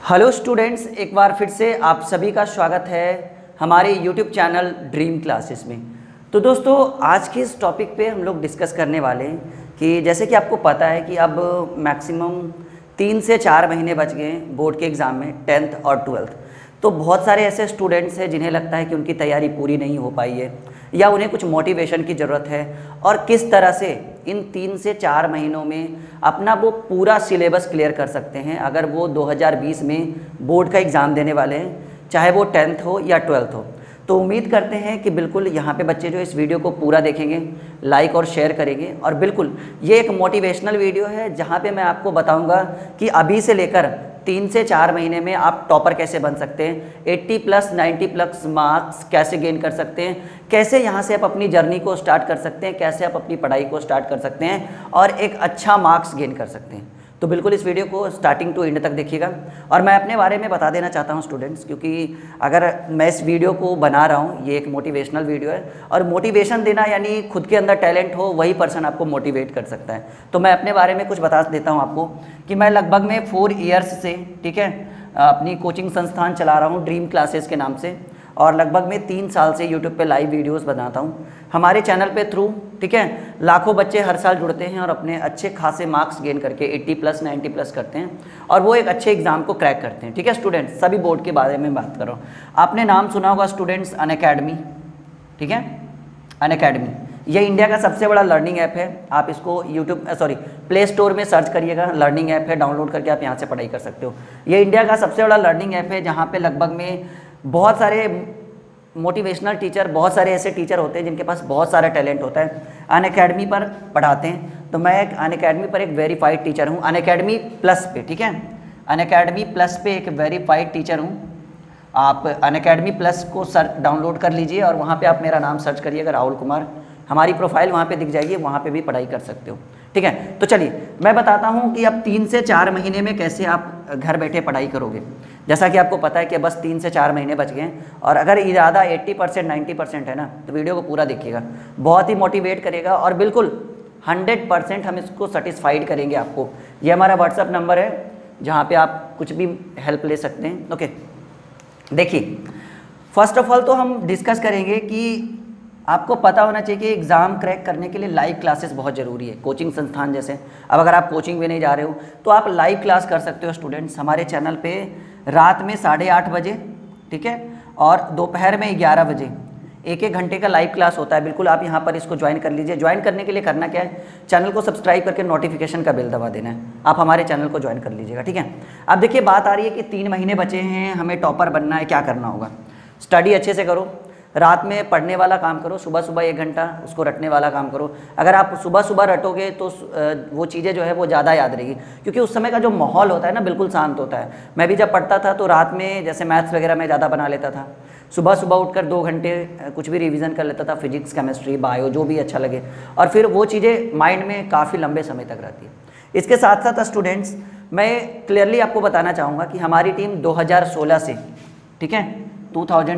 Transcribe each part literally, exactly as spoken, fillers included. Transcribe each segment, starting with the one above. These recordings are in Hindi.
हेलो स्टूडेंट्स, एक बार फिर से आप सभी का स्वागत है हमारे यूट्यूब चैनल ड्रीम क्लासेस में। तो दोस्तों, आज के इस टॉपिक पे हम लोग डिस्कस करने वाले हैं कि जैसे कि आपको पता है कि अब मैक्सिमम तीन से चार महीने बच गए हैं बोर्ड के एग्ज़ाम में, टेंथ और ट्वेल्थ। तो बहुत सारे ऐसे स्टूडेंट्स हैं जिन्हें लगता है कि उनकी तैयारी पूरी नहीं हो पाई है या उन्हें कुछ मोटिवेशन की ज़रूरत है, और किस तरह से इन तीन से चार महीनों में अपना वो पूरा सिलेबस क्लियर कर सकते हैं अगर वो दो हज़ार बीस में बोर्ड का एग्ज़ाम देने वाले हैं, चाहे वो टेंथ हो या ट्वेल्थ हो। तो उम्मीद करते हैं कि बिल्कुल यहाँ पे बच्चे जो इस वीडियो को पूरा देखेंगे, लाइक और शेयर करेंगे। और बिल्कुल ये एक मोटिवेशनल वीडियो है जहाँ पे मैं आपको बताऊँगा कि अभी से लेकर तीन से चार महीने में आप टॉपर कैसे बन सकते हैं, अस्सी प्लस नब्बे प्लस मार्क्स कैसे गेन कर सकते हैं, कैसे यहाँ से आप अपनी जर्नी को स्टार्ट कर सकते हैं, कैसे आप अपनी पढ़ाई को स्टार्ट कर सकते हैं और एक अच्छा मार्क्स गेन कर सकते हैं। तो बिल्कुल इस वीडियो को स्टार्टिंग टू एंड तक देखिएगा। और मैं अपने बारे में बता देना चाहता हूँ स्टूडेंट्स, क्योंकि अगर मैं इस वीडियो को बना रहा हूँ, ये एक मोटिवेशनल वीडियो है और मोटिवेशन देना यानी खुद के अंदर टैलेंट हो वही पर्सन आपको मोटिवेट कर सकता है। तो मैं अपने बारे में कुछ बता देता हूँ आपको कि मैं लगभग में फोर ईयर्स से, ठीक है, अपनी कोचिंग संस्थान चला रहा हूँ ड्रीम क्लासेस के नाम से, और लगभग में तीन साल से यूट्यूब पे लाइव वीडियोस बनाता हूँ हमारे चैनल पे थ्रू, ठीक है। लाखों बच्चे हर साल जुड़ते हैं और अपने अच्छे खासे मार्क्स गेन करके अस्सी प्लस नब्बे प्लस करते हैं और वो एक अच्छे एग्जाम को क्रैक करते हैं, ठीक है स्टूडेंट्स। सभी बोर्ड के बारे में बात कर रहा हूँ। आपने नाम सुना होगा स्टूडेंट्स, अनअकैडमी, ठीक है, अनअकैडमी ये इंडिया का सबसे बड़ा लर्निंग ऐप है। आप इसको यूट्यूब सॉरी प्ले स्टोर में सर्च करिएगा, लर्निंग ऐप है, डाउनलोड करके आप यहाँ से पढ़ाई कर सकते हो। ये इंडिया का सबसे बड़ा लर्निंग ऐप है जहाँ पे लगभग में बहुत सारे मोटिवेशनल टीचर, बहुत सारे ऐसे टीचर होते हैं जिनके पास बहुत सारा टैलेंट होता है, अनअकैडमी पर पढ़ाते हैं। तो मैं एक अनअकैडमी पर एक वेरीफाइड टीचर हूँ, अनअकैडमी प्लस पे, ठीक है, अनअकैडमी प्लस पे एक वेरीफाइड टीचर हूँ। आप अनअकैडमी प्लस को सर्च डाउनलोड कर लीजिए और वहाँ पे आप मेरा नाम सर्च करिएगा, राहुल कुमार, हमारी प्रोफाइल वहाँ पे दिख जाएगी, वहाँ पे भी पढ़ाई कर सकते हो, ठीक है। तो चलिए मैं बताता हूँ कि अब तीन से चार महीने में कैसे आप घर बैठे पढ़ाई करोगे। जैसा कि आपको पता है कि बस तीन से चार महीने बच गए हैं, और अगर इरादा अस्सी परसेंट नब्बे परसेंट है ना, तो वीडियो को पूरा देखिएगा, बहुत ही मोटिवेट करेगा और बिल्कुल हंड्रेड परसेंट हम इसको सेटिस्फाइड करेंगे आपको। ये हमारा व्हाट्सअप नंबर है जहाँ पे आप कुछ भी हेल्प ले सकते हैं, ओके। देखिए, फर्स्ट ऑफ ऑल तो हम डिस्कस करेंगे कि आपको पता होना चाहिए कि एग्ज़ाम क्रैक करने के लिए लाइव क्लासेस बहुत ज़रूरी है, कोचिंग संस्थान जैसे। अब अगर आप कोचिंग में नहीं जा रहे हो तो आप लाइव क्लास कर सकते हो स्टूडेंट्स हमारे चैनल पे रात में साढ़े आठ बजे, ठीक है, और दोपहर में ग्यारह बजे एक एक घंटे का लाइव क्लास होता है। बिल्कुल आप यहाँ पर इसको ज्वाइन कर लीजिए। ज्वाइन करने के लिए करना क्या है, चैनल को सब्सक्राइब करके नोटिफिकेशन का बेल दबा देना है, आप हमारे चैनल को ज्वाइन कर लीजिएगा, ठीक है। अब देखिए, बात आ रही है कि तीन महीने बचे हैं, हमें टॉपर बनना है, क्या करना होगा। स्टडी अच्छे से करो, रात में पढ़ने वाला काम करो, सुबह सुबह एक घंटा उसको रटने वाला काम करो। अगर आप सुबह सुबह रटोगे तो वो चीज़ें जो है वो ज़्यादा याद रहेगी, क्योंकि उस समय का जो माहौल होता है ना बिल्कुल शांत होता है। मैं भी जब पढ़ता था तो रात में जैसे मैथ्स वगैरह मैं ज़्यादा बना लेता था, सुबह सुबह उठकर दो घंटे कुछ भी रिवीजन कर लेता था, फिजिक्स केमिस्ट्री बायो जो भी अच्छा लगे, और फिर वो चीज़ें माइंड में काफ़ी लंबे समय तक रहती है। इसके साथ साथ स्टूडेंट्स मैं क्लियरली आपको बताना चाहूँगा कि हमारी टीम दो हज़ार सोलह से, ठीक है, दो हज़ार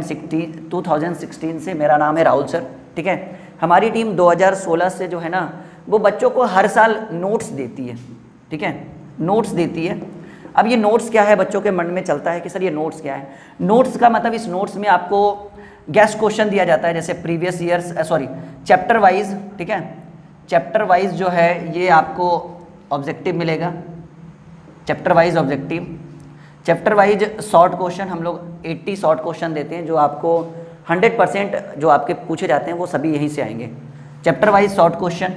सोलह से, मेरा नाम है राहुल सर, ठीक है, हमारी टीम दो हज़ार सोलह से जो है ना वो बच्चों को हर साल नोट्स देती है, ठीक है, नोट्स देती है। अब ये नोट्स क्या है, बच्चों के मन में चलता है कि सर ये नोट्स क्या है। नोट्स का मतलब इस नोट्स में आपको गेस्ट क्वेश्चन दिया जाता है, जैसे previous years sorry chapter wise, ठीक है, चैप्टर वाइज जो है ये आपको ऑब्जेक्टिव मिलेगा, chapter wise objective, chapter wise short question, हम लोग अस्सी शॉर्ट क्वेश्चन देते हैं जो आपको हंड्रेड परसेंट जो आपके पूछे जाते हैं वो सभी यहीं से आएंगे। Chapter wise short question,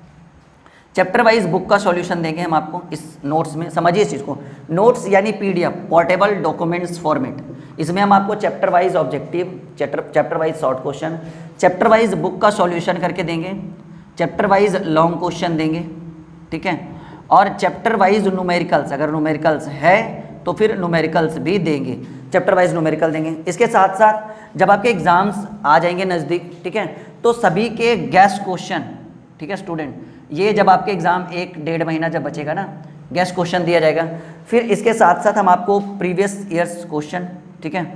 chapter wise book का सॉल्यूशन देंगे हम आपको इस नोट्स में। समझिए इस चीज़ को, नोट्स यानी पीडीएफ, पोर्टेबल डॉक्यूमेंट्स फॉर्मेट। इसमें हम आपको chapter wise objective, chapter chapter wise short question, chapter wise book का सॉल्यूशन करके देंगे, चैप्टर वाइज लॉन्ग क्वेश्चन देंगे, ठीक है, और चैप्टर वाइज न्यूमेरिकल्स, अगर न्यूमेरिकल्स है तो फिर न्यूमेरिकल्स भी देंगे, चैप्टर वाइज न्यूमेरिकल देंगे। इसके साथ साथ जब आपके एग्जाम्स आ जाएंगे नज़दीक, ठीक है, तो सभी के गेस्ट क्वेश्चन, ठीक है स्टूडेंट, ये जब आपके एग्ज़ाम एक डेढ़ महीना जब बचेगा ना, गेस्ट क्वेश्चन दिया जाएगा। फिर इसके साथ साथ हम आपको प्रीवियस ईयर्स क्वेश्चन, ठीक है,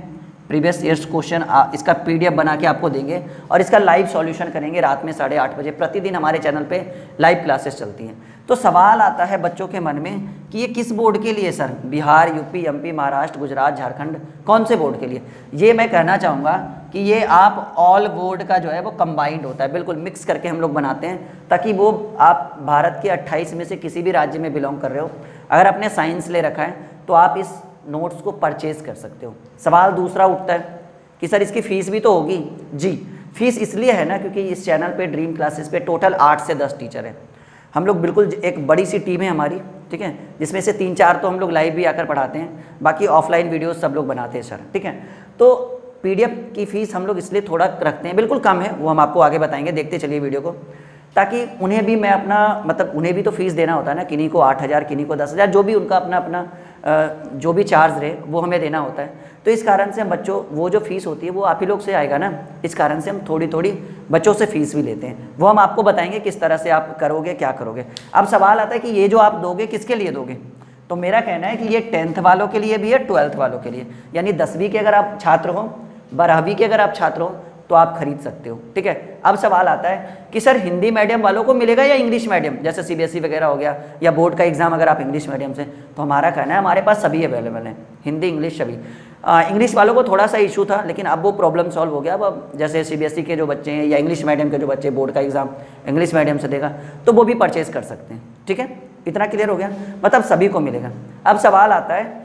प्रीवियस ईयर्स क्वेश्चन इसका पीडीएफ बना के आपको देंगे और इसका लाइव सॉल्यूशन करेंगे रात में साढ़े आठ बजे। प्रतिदिन हमारे चैनल पे लाइव क्लासेस चलती हैं। तो सवाल आता है बच्चों के मन में कि ये किस बोर्ड के लिए sir, Bihar, UP, MP, Maharashtra, Gujarat, Jharkhand, कौन से बोर्ड के लिए? ये मैं कहना चाहूँगा कि ये आप ऑल बोर्ड का जो है वो कंबाइंड होता है, बिल्कुल मिक्स करके हम लोग बनाते हैं ताकि वो आप भारत के अट्ठाईस में से किसी भी राज्य में बिलोंग कर रहे हो, अगर आपने साइंस ले रखा है तो आप इस नोट्स को परचेज कर सकते हो। सवाल दूसरा उठता है कि सर इसकी फ़ीस भी तो होगी। जी, फीस इसलिए है ना क्योंकि इस चैनल पे ड्रीम क्लासेस पे टोटल आठ से दस टीचर हैं। हम लोग बिल्कुल एक बड़ी सी टीम है हमारी, ठीक है, जिसमें से तीन चार तो हम लोग लाइव भी आकर पढ़ाते हैं, बाकी ऑफलाइन वीडियोस सब लोग बनाते हैं सर, ठीक है। तो पीडीएफ की फ़ीस हम लोग इसलिए थोड़ा रखते हैं, बिल्कुल कम है, वो हम आपको आगे बताएंगे, देखते चलिए वीडियो को, ताकि उन्हें भी मैं अपना मतलब उन्हें भी तो फीस देना होता है ना, किन्हीं को आठ हज़ार किन्हीं को दस हज़ार, जो भी उनका अपना अपना जो भी चार्ज रहे वो हमें देना होता है। तो इस कारण से हम बच्चों वो जो फीस होती है वो आप ही लोग से आएगा ना, इस कारण से हम थोड़ी थोड़ी बच्चों से फीस भी लेते हैं। वो हम आपको बताएंगे किस तरह से आप करोगे, क्या करोगे। अब सवाल आता है कि ये जो आप दोगे किसके लिए दोगे? तो मेरा कहना है कि ये टेंथ वालों के लिए भी है, ट्वेल्थ वालों के लिए, यानी दसवीं के अगर आप छात्र हो, बारहवीं के अगर आप छात्र हो तो आप खरीद सकते हो, ठीक है। अब सवाल आता है कि सर हिंदी मीडियम वालों को मिलेगा या इंग्लिश मीडियम, जैसे सीबीएसई वगैरह हो गया, या बोर्ड का एग्जाम अगर आप इंग्लिश मीडियम से, तो हमारा कहना है हमारे पास सभी अवेलेबल हैं, हिंदी इंग्लिश सभी। इंग्लिश वालों को थोड़ा सा इशू था, लेकिन अब वो प्रॉब्लम सॉल्व हो गया। अब जैसे सीबीएसई के जो बच्चे हैं या इंग्लिश मीडियम के जो बच्चे बोर्ड का एग्जाम इंग्लिश मीडियम से देगा तो वो भी परचेज कर सकते हैं, ठीक है। इतना क्लियर हो गया, मतलब सभी को मिलेगा। अब सवाल आता है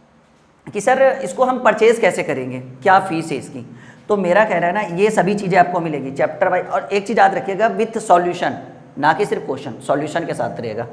कि सर इसको हम परचेज कैसे करेंगे, क्या फीस है इसकी? तो मेरा कहना है ना, ये सभी चीज़ें आपको मिलेगी चैप्टर वाइज, और एक चीज़ याद रखिएगा, विथ सॉल्यूशन, ना कि सिर्फ क्वेश्चन, सॉल्यूशन के साथ रहेगा।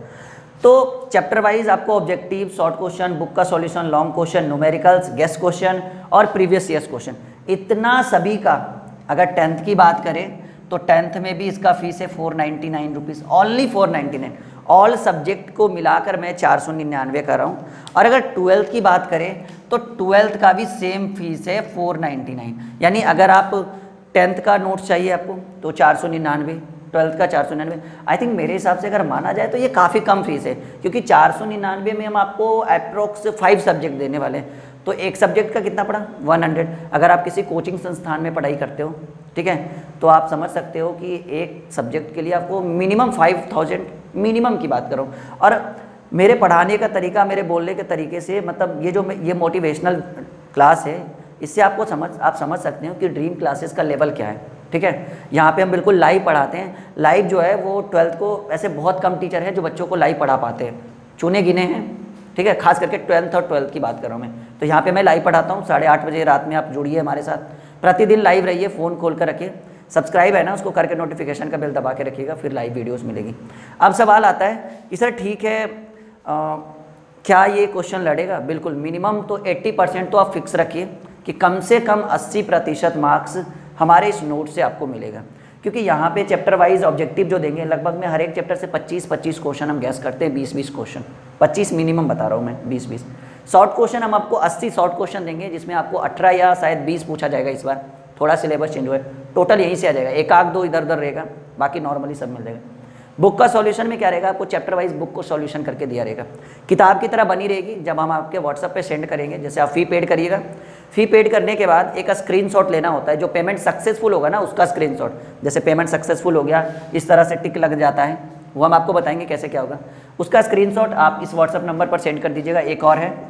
तो चैप्टर वाइज आपको ऑब्जेक्टिव, शॉर्ट क्वेश्चन, बुक का solution, long question, numericals, guess question और प्रीवियस ईयर्स क्वेश्चन, इतना सभी का। अगर टेंथ की बात करें तो टेंथ में भी इसका फीस है four ninety nine rupees, only four ninety nine. All subject को मिलाकर मैं चार सौ निन्यानवे कर रहा हूँ। और अगर ट्वेल्थ की बात करें तो ट्वेल्थ का भी सेम फीस है फोर नाइन्टी नाइन, यानी अगर आप टेंथ का नोट्स चाहिए आपको तो चार सौ निन्यानवे, ट्वेल्थ का चार सौ निन्यानवे। आई थिंक मेरे हिसाब से अगर माना जाए तो ये काफ़ी कम फीस है, क्योंकि चार सौ निन्यानवे में हम आपको अप्रोक्स फाइव सब्जेक्ट देने वाले हैं। तो एक सब्जेक्ट का कितना पड़ा? One hundred. अगर आप किसी कोचिंग संस्थान में पढ़ाई करते हो, ठीक है, तो आप समझ सकते हो कि एक सब्जेक्ट के लिए आपको मिनिमम फाइव थाउजेंड मिनिमम की बात करो। और मेरे पढ़ाने का तरीका, मेरे बोलने के तरीके से, मतलब ये जो ये मोटिवेशनल क्लास है, इससे आपको समझ आप समझ सकते हो कि ड्रीम क्लासेस का लेवल क्या है, ठीक है। यहाँ पे हम बिल्कुल लाइव पढ़ाते हैं। लाइव जो है वो ट्वेल्थ को, ऐसे बहुत कम टीचर हैं जो बच्चों को लाइव पढ़ा पाते हैं, चुने गिने हैं, ठीक है, खास करके ट्वेल्थ और ट्वेल्थ की बात कर रहा हूँ मैं। तो यहाँ पे मैं लाइव पढ़ाता हूँ, साढ़े आठ बजे रात में आप जुड़िए हमारे साथ, प्रतिदिन लाइव रहिए, फ़ोन खोल कर रखिए, सब्सक्राइब है ना उसको करके नोटिफिकेशन का बेल दबा के रखिएगा, फिर लाइव वीडियोस मिलेगी। अब सवाल आता है कि सर ठीक है, आ, क्या ये क्वेश्चन लड़ेगा? बिल्कुल, मिनिमम तो अस्सी परसेंट तो आप फिक्स रखिए कि कम से कम अस्सी प्रतिशत मार्क्स हमारे इस नोट से आपको मिलेगा, क्योंकि यहाँ पे चैप्टर वाइज ऑब्जेक्टिव जो देंगे, लगभग में हर एक चैप्टर से पच्चीस पच्चीस क्वेश्चन हम गैस करते हैं, बीस बीस क्वेश्चन, पच्चीस मिनिमम बता रहा हूँ मैं, बीस बीस। शॉर्ट क्वेश्चन हम आपको अस्सी शॉर्ट क्वेश्चन देंगे, जिसमें आपको अठारह या शायद बीस पूछा जाएगा। इस बार थोड़ा सिलेबस चेंज हुआ है, टोटल यहीं से आ जाएगा, एक आध दो इधर उधर रहेगा, बाकी नॉर्मली सब मिल जाएगा। बुक का सॉल्यूशन में क्या रहेगा, आपको चैप्टर वाइज बुक को सॉल्यूशन करके दिया रहेगा, किताब की तरह बनी रहेगी। जब हम आपके व्हाट्सएप पे सेंड करेंगे, जैसे आप फी पेड करिएगा, फी पेड करने के बाद एक स्क्रीनशॉट लेना होता है, जो पेमेंट सक्सेसफुल होगा ना उसका स्क्रीनशॉट, जैसे पेमेंट सक्सेसफुल हो गया इस तरह से टिक लग जाता है, वो हम आपको बताएंगे कैसे क्या होगा। उसका स्क्रीनशॉट आप इस व्हाट्सएप नंबर पर सेंड कर दीजिएगा। एक और है,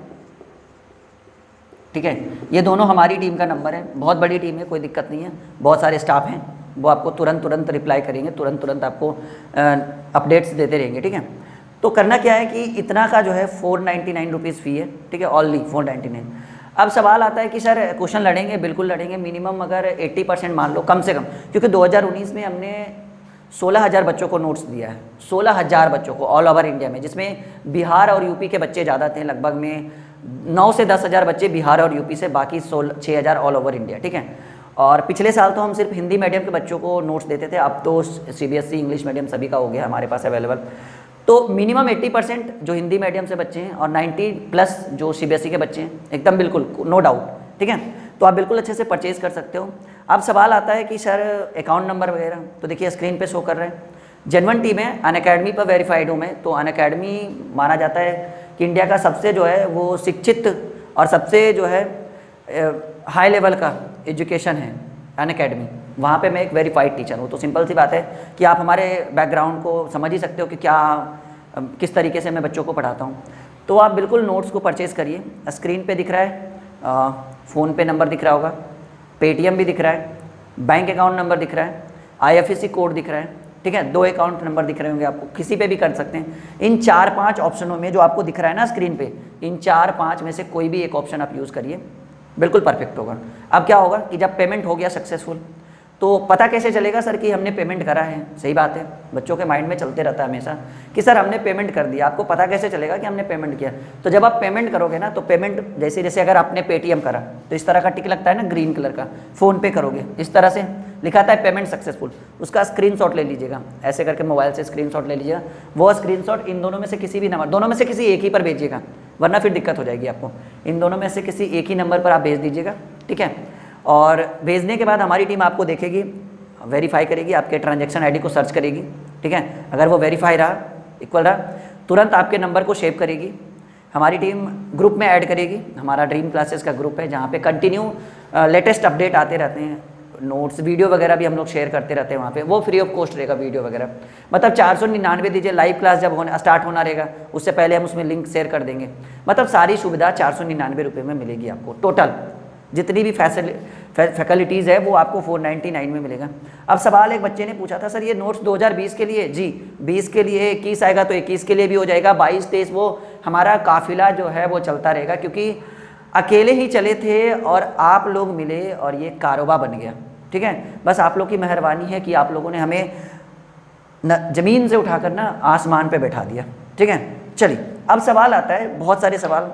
ठीक है, ये दोनों हमारी टीम का नंबर है, बहुत बड़ी टीम है, कोई दिक्कत नहीं है, बहुत सारे स्टाफ हैं, वो आपको तुरंत तुरंत रिप्लाई करेंगे, तुरंत तुरंत आपको अपडेट्स देते रहेंगे, ठीक है। तो करना क्या है कि इतना का जो है four ninety nine rupees fee है, ठीक है, ऑनली फोर नाइन्टी नाइन। अब सवाल आता है कि सर क्वेश्चन लड़ेंगे? बिल्कुल लड़ेंगे, मिनिमम अगर अस्सी परसेंट मान लो कम से कम, क्योंकि दो हज़ार उन्नीस में हमने सोलह हज़ार बच्चों को नोट्स दिया है, सोलह हज़ार बच्चों को ऑल ओवर इंडिया में, जिसमें बिहार और यूपी के बच्चे ज़्यादा थे, लगभग में नौ से दस हज़ार बच्चे बिहार और यूपी से, बाकी सोलह छः हज़ार ऑल ओवर इंडिया, ठीक है। और पिछले साल तो हम सिर्फ हिंदी मीडियम के बच्चों को नोट्स देते थे, अब तो सीबीएसई इंग्लिश मीडियम सभी का हो गया हमारे पास अवेलेबल। तो मिनिमम अस्सी परसेंट जो हिंदी मीडियम से बच्चे हैं और नब्बे प्लस जो सीबीएसई के बच्चे हैं, एकदम बिल्कुल नो डाउट, ठीक है। तो आप बिल्कुल अच्छे से परचेज कर सकते हो। अब सवाल आता है कि सर अकाउंट नंबर वगैरह, तो देखिए स्क्रीन पे शो कर रहे हैं, जेन्युइन टीम है, अनअकैडमी पर वेरीफाइड हूँ मैं। तो अनअकैडमी माना जाता है कि इंडिया का सबसे जो है वो शिक्षित और सबसे जो है हाई लेवल का एजुकेशन है अन अकेडमी, वहाँ पे मैं एक वेरीफाइड टीचर हूँ। तो सिंपल सी बात है कि आप हमारे बैकग्राउंड को समझ ही सकते हो कि क्या किस तरीके से मैं बच्चों को पढ़ाता हूँ। तो आप बिल्कुल नोट्स को परचेज़ करिए। स्क्रीन पे दिख रहा है, फ़ोन पे नंबर दिख रहा होगा, पेटीएम भी दिख रहा है, बैंक अकाउंट नंबर दिख रहा है, आईएफएससी कोड दिख रहा है, ठीक है, दो अकाउंट नंबर दिख रहे होंगे आपको, किसी पे भी कर सकते हैं। इन चार पांच ऑप्शनों में जो आपको दिख रहा है ना स्क्रीन पे, इन चार पांच में से कोई भी एक ऑप्शन आप यूज़ करिए, बिल्कुल परफेक्ट होगा। अब क्या होगा कि जब पेमेंट हो गया सक्सेसफुल, तो पता कैसे चलेगा सर कि हमने पेमेंट करा है? सही बात है, बच्चों के माइंड में चलते रहता है हमेशा कि सर हमने पेमेंट कर दिया। आपको पता कैसे चलेगा कि हमने पेमेंट किया? तो जब आप पेमेंट करोगे ना, तो पेमेंट जैसे जैसे अगर आपने पेटीएम करा तो इस तरह का टिक लगता है ना ग्रीन कलर का, फ़ोन पे करोगे इस तरह से लिखा था पेमेंट सक्सेसफुल, उसका स्क्रीनशॉट ले लीजिएगा, ऐसे करके मोबाइल से स्क्रीनशॉट ले लीजिएगा। वो स्क्रीनशॉट इन दोनों में से किसी भी नंबर, दोनों में से किसी एक ही पर भेजिएगा, वरना फिर दिक्कत हो जाएगी आपको। इन दोनों में से किसी एक ही नंबर पर आप भेज दीजिएगा, ठीक है। और भेजने के बाद हमारी टीम आपको देखेगी, वेरीफाई करेगी, आपके ट्रांजैक्शन आईडी को सर्च करेगी, ठीक है। अगर वो वेरीफाई रहा, इक्वल रहा, तुरंत आपके नंबर को सेव करेगी, हमारी टीम ग्रुप में ऐड करेगी। हमारा ड्रीम क्लासेस का ग्रुप है जहाँ पे कंटिन्यू लेटेस्ट अपडेट आते रहते हैं, नोट्स वीडियो वगैरह भी हम लोग शेयर करते रहते हैं वहाँ पे। वो फ्री ऑफ कॉस्ट रहेगा वीडियो वगैरह, मतलब चार सौ निन्यानवे दीजिए, लाइव क्लास जब होने स्टार्ट होना रहेगा उससे पहले हम उसमें लिंक शेयर कर देंगे। मतलब सारी सुविधा चार सौ निन्यानवे रुपये में मिलेगी आपको। टोटल जितनी भी फैसिलिटीज़ है वो आपको फोर नाइन्टी नाइन में मिलेगा। अब सवाल एक बच्चे ने पूछा था, सर ये नोट्स दो हज़ार बीस के लिए, जी बीस के लिए, इक्कीस आएगा तो इक्कीस के लिए भी हो जाएगा, बाईस तेईस, वो हमारा काफिला जो है वो चलता रहेगा, क्योंकि अकेले ही चले थे और आप लोग मिले और ये कारोबार बन गया, ठीक है। बस आप लोग की मेहरबानी है कि आप लोगों ने हमें न ज़मीन से उठाकर ना आसमान पे बैठा दिया, ठीक है। चलिए अब सवाल आता है, बहुत सारे सवाल।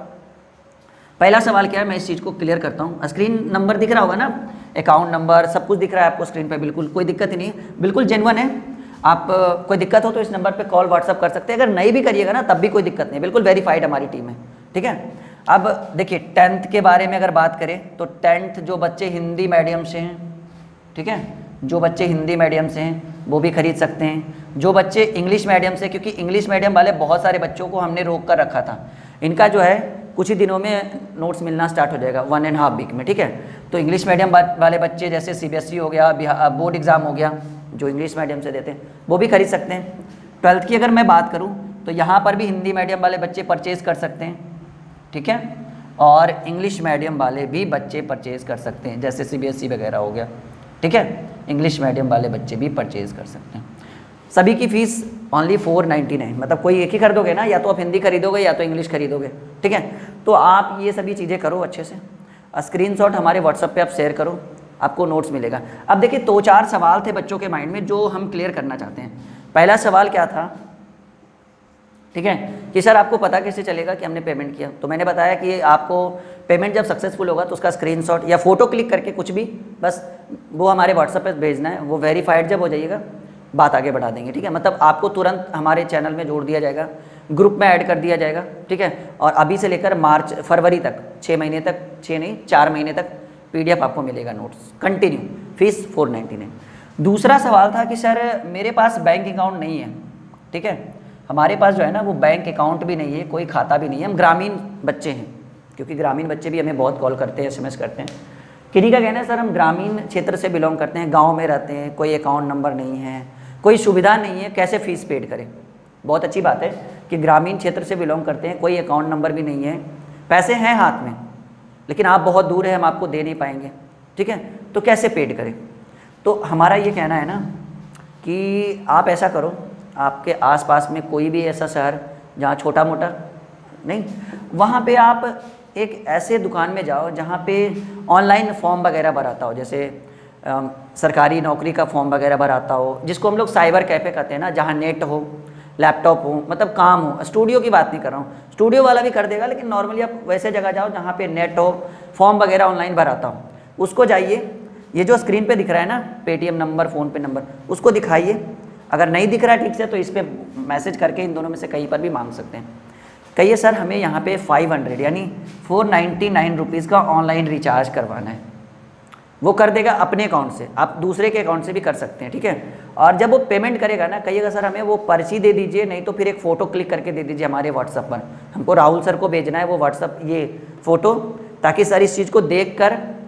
पहला सवाल क्या है, मैं इस चीज़ को क्लियर करता हूँ। स्क्रीन नंबर दिख रहा होगा ना, अकाउंट नंबर सब कुछ दिख रहा है आपको स्क्रीन पे, बिल्कुल कोई दिक्कत ही नहीं है, बिल्कुल जेन्युइन है। आप कोई दिक्कत हो तो इस नंबर पे कॉल व्हाट्सअप कर सकते हैं, अगर नहीं भी करिएगा ना तब भी कोई दिक्कत नहीं, बिल्कुल वेरीफाइड हमारी टीम है, ठीक है। अब देखिए टेंथ के बारे में अगर बात करें तो टेंथ जो बच्चे हिंदी मीडियम से हैं, ठीक है, जो बच्चे हिंदी मीडियम से हैं वो भी खरीद सकते हैं। जो बच्चे इंग्लिश मीडियम से, क्योंकि इंग्लिश मीडियम वाले बहुत सारे बच्चों को हमने रोक कर रखा था, इनका जो है कुछ ही दिनों में नोट्स मिलना स्टार्ट हो जाएगा, वन एंड हाफ वीक में, ठीक है। तो इंग्लिश मीडियम वाले बच्चे जैसे सीबीएसई हो गया, बोर्ड एग्ज़ाम हो गया, जो इंग्लिश मीडियम से देते हैं वो भी खरीद सकते हैं। ट्वेल्थ की अगर मैं बात करूँ तो यहाँ पर भी हिंदी मीडियम वाले बच्चे परचेज़ कर सकते हैं, ठीक है, और इंग्लिश मीडियम वाले भी बच्चे परचेज़ कर सकते हैं, जैसे सीबीएसई वगैरह हो गया, ठीक है। इंग्लिश मीडियम वाले बच्चे भी परचेज़ कर सकते हैं। सभी की fees only four ninety nine, मतलब कोई एक ही खरीदोगे ना, या तो आप हिंदी खरीदोगे या तो इंग्लिश खरीदोगे, ठीक है। तो आप ये सभी चीज़ें करो अच्छे से, स्क्रीनशॉट हमारे व्हाट्सएप पे आप शेयर करो, आपको नोट्स मिलेगा। अब देखिए दो चार सवाल थे बच्चों के माइंड में जो हम क्लियर करना चाहते हैं। पहला सवाल क्या था, ठीक है, कि सर आपको पता कैसे चलेगा कि हमने पेमेंट किया? तो मैंने बताया कि आपको पेमेंट जब सक्सेसफुल होगा तो उसका स्क्रीनशॉट या फ़ोटो क्लिक करके कुछ भी बस वो हमारे व्हाट्सएप पे भेजना है, वो वेरीफाइड जब हो जाइएगा बात आगे बढ़ा देंगे, ठीक है। मतलब आपको तुरंत हमारे चैनल में जोड़ दिया जाएगा, ग्रुप में ऐड कर दिया जाएगा, ठीक है। और अभी से लेकर मार्च फरवरी तक, छः महीने तक, छः नहीं चार महीने तक पीडीएफ आपको मिलेगा notes continue, fees four ninety nine. दूसरा सवाल था कि सर मेरे पास बैंक अकाउंट नहीं है, ठीक है, हमारे पास जो है ना वो बैंक अकाउंट भी नहीं है, कोई खाता भी नहीं है, हम ग्रामीण बच्चे हैं, क्योंकि ग्रामीण बच्चे भी हमें बहुत कॉल करते हैं, एसएमएस करते हैं। किन्हीं का कहना है सर हम ग्रामीण क्षेत्र से बिलोंग करते हैं, गांव में रहते हैं, कोई अकाउंट नंबर नहीं है, कोई सुविधा नहीं है, कैसे फ़ीस पेड करें? बहुत अच्छी बात है कि ग्रामीण क्षेत्र से बिलोंग करते हैं, कोई अकाउंट नंबर भी नहीं है, पैसे हैं हाथ में लेकिन आप बहुत दूर है, हम आपको दे नहीं पाएंगे, ठीक है, तो कैसे पेड करें? तो हमारा ये कहना है ना कि आप ऐसा करो, आपके आसपास में कोई भी ऐसा शहर जहाँ छोटा मोटा नहीं, वहाँ पे आप एक ऐसे दुकान में जाओ जहाँ पे ऑनलाइन फॉर्म वगैरह भराता हो, जैसे आ, सरकारी नौकरी का फॉर्म वगैरह भराता हो, जिसको हम लोग साइबर कैफ़े कहते हैं ना, जहाँ नेट हो, लैपटॉप हो, मतलब काम हो। स्टूडियो की बात नहीं कर रहा हूँ, स्टूडियो वाला भी कर देगा, लेकिन नॉर्मली आप वैसे जगह जाओ जहाँ पे नेट हो, फॉर्म वगैरह ऑनलाइन भराता हो, उसको जाइए, ये जो स्क्रीन पे दिख रहा है ना Paytm number, PhonePe number, उसको दिखाइए। अगर नहीं दिख रहा है ठीक से तो इस पर मैसेज करके इन दोनों में से कहीं पर भी मांग सकते हैं। कहिए सर हमें यहाँ पे फाइव हंड्रेड यानी फोर नाइन्टी नाइन रुपीज़ का ऑनलाइन रिचार्ज करवाना है, वो कर देगा अपने अकाउंट से, आप दूसरे के अकाउंट से भी कर सकते हैं, ठीक है। और जब वो पेमेंट करेगा ना, कहिएगा सर हमें वो पर्ची दे दीजिए, नहीं तो फिर एक फ़ोटो क्लिक करके दे दीजिए हमारे व्हाट्सअप पर, हमको राहुल सर को भेजना है वो व्हाट्सअप ये फ़ोटो, ताकि सर इस चीज़ को देख कर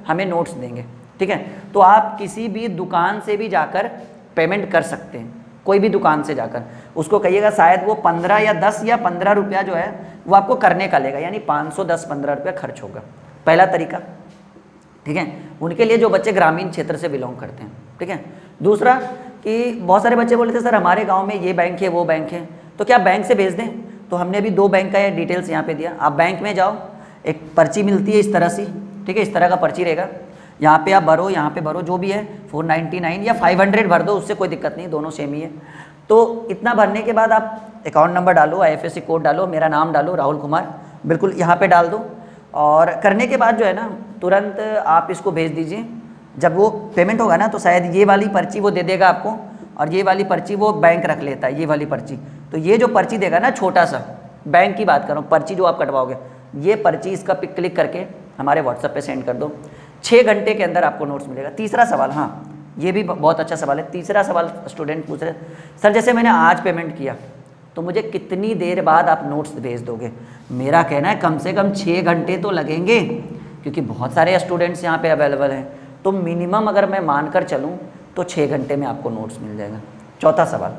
हमें नोट्स देंगे, ठीक है। तो आप किसी भी दुकान से भी जाकर पेमेंट कर सकते हैं, कोई भी दुकान से जाकर उसको कहिएगा, शायद वो पंद्रह या दस या पंद्रह रुपया जो है वो आपको करने का लेगा, यानी पाँच सौ दस पंद्रह रुपया खर्च होगा। पहला तरीका, ठीक है, उनके लिए जो बच्चे ग्रामीण क्षेत्र से बिलोंग करते हैं, ठीक है। दूसरा कि बहुत सारे बच्चे बोले थे सर हमारे गांव में ये बैंक है वो बैंक है, तो क्या बैंक से भेज दें? तो हमने अभी दो बैंक का ये डिटेल्स यहाँ पे दिया। आप बैंक में जाओ, एक पर्ची मिलती है इस तरह से, ठीक है, इस तरह का पर्ची रहेगा, यहाँ पे आप भरो, यहाँ पे भरो, जो भी है फोर नाइन्टी नाइन या फाइव हंड्रेड भर दो, उससे कोई दिक्कत नहीं, दोनों सेम ही है। तो इतना भरने के बाद आप अकाउंट नंबर डालो, I F S C code डालो, मेरा नाम डालो राहुल कुमार, बिल्कुल यहाँ पे डाल दो, और करने के बाद जो है ना तुरंत आप इसको भेज दीजिए। जब वो पेमेंट होगा ना तो शायद ये वाली पर्ची वो दे देगा आपको, और ये वाली पर्ची वो बैंक रख लेता है, ये वाली पर्ची। तो ये जो पर्ची देगा ना, छोटा सा, बैंक की बात कर रहा हूँ, पर्ची जो आप कटवाओगे, ये पर्ची इसका पिक क्लिक करके हमारे व्हाट्सएप पे सेंड कर दो, छः घंटे के अंदर आपको नोट्स मिलेगा। तीसरा सवाल, हाँ ये भी बहुत अच्छा सवाल है। तीसरा सवाल स्टूडेंट पूछ रहे, सर जैसे मैंने आज पेमेंट किया तो मुझे कितनी देर बाद आप नोट्स भेज दोगे? मेरा कहना है कम से कम छः घंटे तो लगेंगे, क्योंकि बहुत सारे स्टूडेंट्स यहाँ पे अवेलेबल हैं। तो मिनिमम अगर मैं मानकर चलूँ तो छः घंटे में आपको नोट्स मिल जाएगा। चौथा सवाल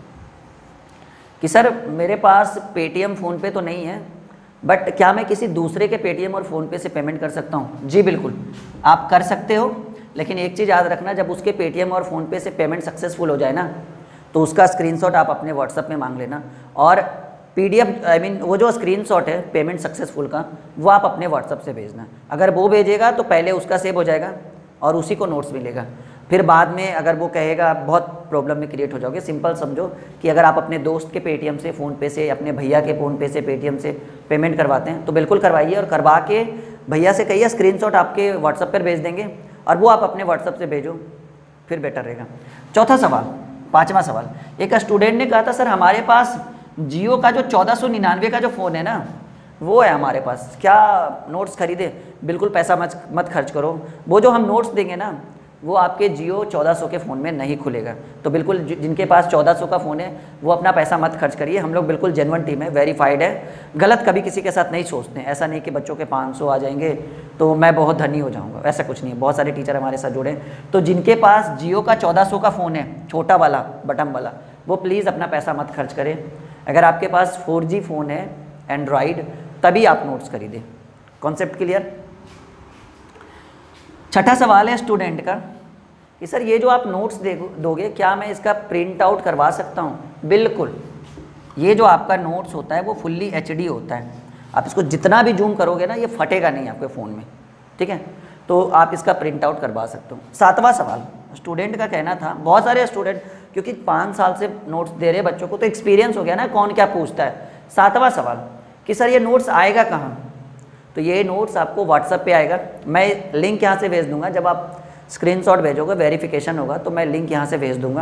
कि सर मेरे पास पेटीएम फ़ोनपे तो नहीं है, बट क्या मैं किसी दूसरे के पेटीएम और फ़ोनपे से पेमेंट कर सकता हूँ? जी बिल्कुल, आप कर सकते हो, लेकिन एक चीज़ याद रखना, जब उसके पेटीएम और फ़ोनपे से पेमेंट सक्सेसफुल हो जाए ना, तो उसका स्क्रीनशॉट आप अपने व्हाट्सएप में मांग लेना, और पीडीएफ आई मीन वो जो स्क्रीनशॉट है पेमेंट सक्सेसफुल का, वो आप अपने व्हाट्सएप से भेजना। अगर वो भेजेगा तो पहले उसका सेव हो जाएगा और उसी को नोट्स मिलेगा। फिर बाद में अगर वो कहेगा, बहुत प्रॉब्लम में क्रिएट हो जाओगे। सिंपल समझो कि अगर आप अपने दोस्त के पेटीएम से, फ़ोनपे से, अपने भैया के फ़ोनपे से, पेटीएम से पेमेंट करवाते हैं तो बिल्कुल करवाइए, और करवा के भैया से कहिए स्क्रीनशॉट आपके व्हाट्सएप पर भेज देंगे, और वो आप अपने व्हाट्सएप से भेजो, फिर बेटर रहेगा। चौथा सवाल, पाँचवा सवाल, एक स्टूडेंट ने कहा था सर हमारे पास जियो का जो चौदह सौ निन्यानवे का जो फ़ोन है ना, वो है हमारे पास, क्या नोट्स खरीदे? बिल्कुल पैसा मत मत खर्च करो, वो जो हम नोट्स देंगे ना वो आपके जियो चौदह सौ के फ़ोन में नहीं खुलेगा। तो बिल्कुल जिनके पास चौदह सौ का फ़ोन है वो अपना पैसा मत खर्च करिए। हम लोग बिल्कुल जेन्युइन टीम है, वेरीफाइड है, गलत कभी किसी के साथ नहीं सोचते हैं। ऐसा नहीं कि बच्चों के पाँच सौ आ जाएंगे तो मैं बहुत धनी हो जाऊँगा, ऐसा कुछ नहीं है। बहुत सारे टीचर हमारे साथ जुड़े हैं, तो जिनके पास जियो का चौदह सौ का फ़ोन है, छोटा वाला बटन वाला, वो प्लीज़ अपना पैसा मत खर्च करें। अगर आपके पास फोर जी फ़ोन है एंड्रॉयड, तभी आप नोट्स खरीदें। Concept clear? छठा सवाल है स्टूडेंट का कि सर ये जो आप नोट्स दे दोगे, क्या मैं इसका प्रिंट आउट करवा सकता हूँ? बिल्कुल, ये जो आपका नोट्स होता है वो फुल्ली एच डी होता है। आप इसको जितना भी जूम करोगे ना, ये फटेगा नहीं आपके फ़ोन में, ठीक है। तो आप इसका प्रिंट आउट करवा सकते हो। सातवां सवाल, स्टूडेंट का कहना था, बहुत सारे स्टूडेंट क्योंकि पाँच साल से नोट्स दे रहे बच्चों को, तो एक्सपीरियंस हो गया ना कौन क्या पूछता है। सातवां सवाल कि सर ये नोट्स आएगा कहाँ? तो ये नोट्स आपको व्हाट्सएप पे आएगा। मैं लिंक यहाँ से भेज दूँगा, जब आप स्क्रीनशॉट भेजोगे, वेरिफिकेशन होगा, तो मैं लिंक यहाँ से भेज दूँगा,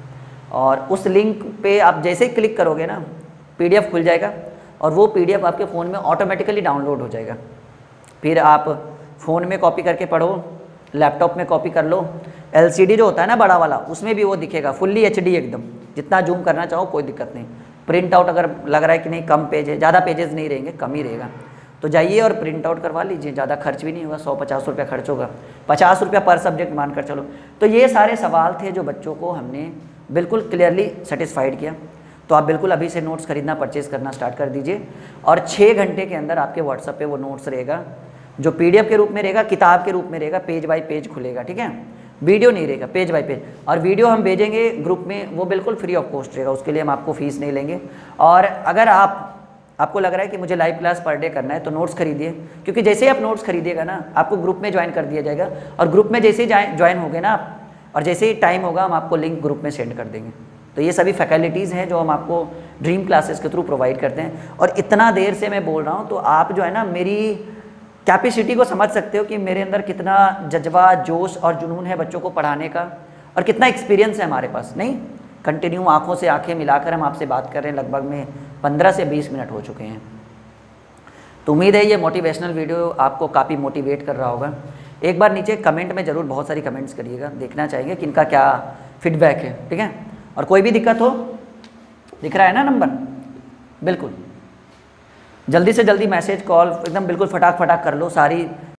और उस लिंक पे आप जैसे ही क्लिक करोगे ना, पीडीएफ खुल जाएगा, और वो पीडीएफ आपके फ़ोन में ऑटोमेटिकली डाउनलोड हो जाएगा। फिर आप फ़ोन में कॉपी करके पढ़ो, लैपटॉप में कॉपी कर लो, एलसीडी जो होता है ना बड़ा वाला, उसमें भी वो दिखेगा, फुल्ली एचडी एकदम, जितना जूम करना चाहो कोई दिक्कत नहीं। प्रिंट आउट अगर लग रहा है कि नहीं कम पेज है, ज़्यादा पेजेस नहीं रहेंगे, कम ही रहेगा, तो जाइए और प्रिंट आउट करवा लीजिए, ज़्यादा खर्च भी नहीं होगा, सौ पचास रुपया खर्च होगा, पचास रुपया पर सब्जेक्ट मानकर चलो। तो ये सारे सवाल थे जो बच्चों को हमने बिल्कुल क्लियरली सेटिस्फाइड किया। तो आप बिल्कुल अभी से नोट्स खरीदना, परचेज़ करना स्टार्ट कर दीजिए, और छः घंटे के अंदर आपके व्हाट्सएप पे वो नोट्स रहेगा, जो पीडीएफ के रूप में रहेगा, किताब के रूप में रहेगा, पेज बाय पेज खुलेगा, ठीक है, वीडियो नहीं रहेगा, पेज बाय पेज। और वीडियो हम भेजेंगे ग्रुप में, वो बिल्कुल फ्री ऑफ कॉस्ट रहेगा, उसके लिए हम आपको फीस नहीं लेंगे। और अगर आप आपको लग रहा है कि मुझे लाइव क्लास पर डे करना है, तो नोट्स खरीदिए, क्योंकि जैसे ही आप नोट्स खरीदिएगा ना, आपको ग्रुप में ज्वाइन कर दिया जाएगा, और ग्रुप में जैसे ही ज्वाइन हो गए ना आप, और जैसे ही टाइम होगा हम आपको लिंक ग्रुप में सेंड कर देंगे। तो ये सभी फैकल्टीज़ हैं जो हम आपको ड्रीम क्लासेस के थ्रू प्रोवाइड करते हैं। और इतना देर से मैं बोल रहा हूँ, तो आप जो है ना मेरी कैपेसिटी को समझ सकते हो कि मेरे अंदर कितना जज्बा, जोश और जुनून है बच्चों को पढ़ाने का, और कितना एक्सपीरियंस है हमारे पास। नहीं, कंटिन्यू आंखों से आंखें मिलाकर हम आपसे बात कर रहे हैं, लगभग में पंद्रह से बीस मिनट हो चुके हैं। तो उम्मीद है ये मोटिवेशनल वीडियो आपको काफ़ी मोटिवेट कर रहा होगा। एक बार नीचे कमेंट में ज़रूर बहुत सारी कमेंट्स करिएगा, देखना चाहेंगे कि इनका क्या फीडबैक है, ठीक है। और कोई भी दिक्कत हो, दिख रहा है ना नंबर, बिल्कुल जल्दी से जल्दी मैसेज, कॉल, एकदम बिल्कुल फटाक फटाक कर लो सारी